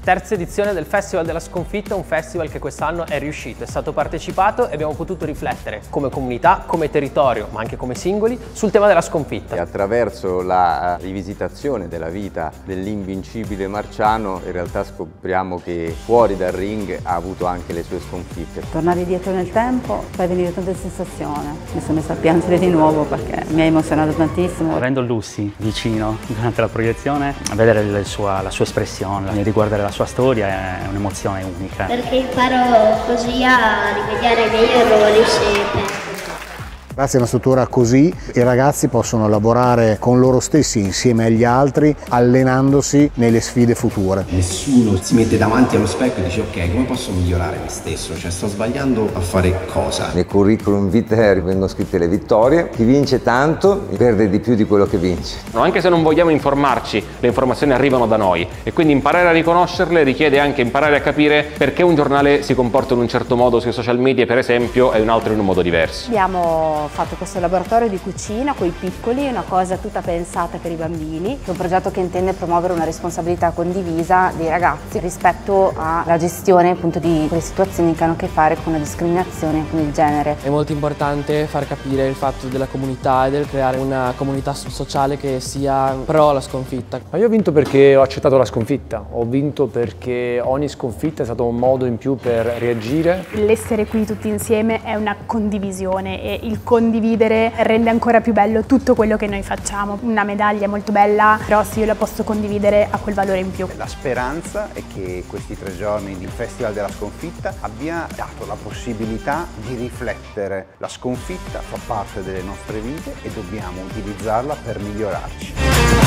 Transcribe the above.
Terza edizione del Festival della Sconfitta, un festival che quest'anno è riuscito, è stato partecipato e abbiamo potuto riflettere come comunità, come territorio, ma anche come singoli, sul tema della sconfitta. E attraverso la rivisitazione della vita dell'invincibile Marciano, in realtà scopriamo che fuori dal ring ha avuto anche le sue sconfitte. Tornare indietro nel tempo, fai venire tante sensazioni. Mi sono messa a piangere di nuovo perché mi ha emozionato tantissimo. Avendo Lucy vicino durante la proiezione, vedere la sua espressione, riguardare la sua storia è un'emozione unica. Perché imparo così a rimediare ai miei errori sempre. Grazie a una struttura così i ragazzi possono lavorare con loro stessi insieme agli altri, allenandosi nelle sfide future. Nessuno si mette davanti allo specchio e dice ok, come posso migliorare me stesso? Cioè sto sbagliando a fare cosa? Nel curriculum vitae vengono scritte le vittorie, chi vince tanto perde di più di quello che vince. Anche se non vogliamo informarci, le informazioni arrivano da noi e quindi imparare a riconoscerle richiede anche imparare a capire perché un giornale si comporta in un certo modo sui social media per esempio e un altro in un modo diverso. Abbiamo fatto questo laboratorio di cucina con i piccoli, una cosa tutta pensata per i bambini. È un progetto che intende promuovere una responsabilità condivisa dei ragazzi rispetto alla gestione appunto di quelle situazioni che hanno a che fare con la discriminazione con il genere. È molto importante far capire il fatto della comunità e del creare una comunità sociale che sia pro la sconfitta. Ma io ho vinto perché ho accettato la sconfitta, ho vinto perché ogni sconfitta è stato un modo in più per reagire. L'essere qui tutti insieme è una condivisione e il condividere rende ancora più bello tutto quello che noi facciamo. Una medaglia è molto bella, però se io la posso condividere ha quel valore in più. La speranza è che questi 3 giorni di Festival della Sconfitta abbia dato la possibilità di riflettere. La sconfitta fa parte delle nostre vite e dobbiamo utilizzarla per migliorarci.